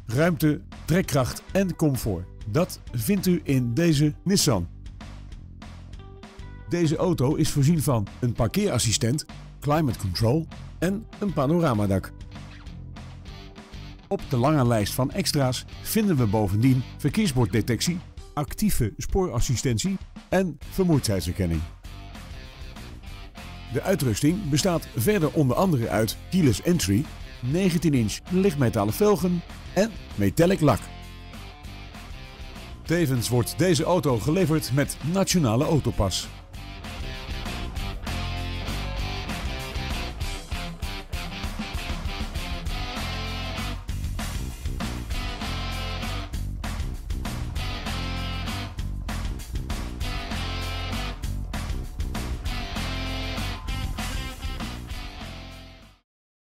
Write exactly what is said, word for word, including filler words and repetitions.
ruimte, trekkracht en comfort. Dat vindt u in deze Nissan. Deze auto is voorzien van een parkeerassistent, climate control en een panoramadak. Op de lange lijst van extra's vinden we bovendien verkeersborddetectie, actieve spoorassistentie en vermoeidheidsherkenning. De uitrusting bestaat verder onder andere uit keyless entry, negentien inch lichtmetalen velgen en metallic lak. Tevens wordt deze auto geleverd met Nationale Autopas.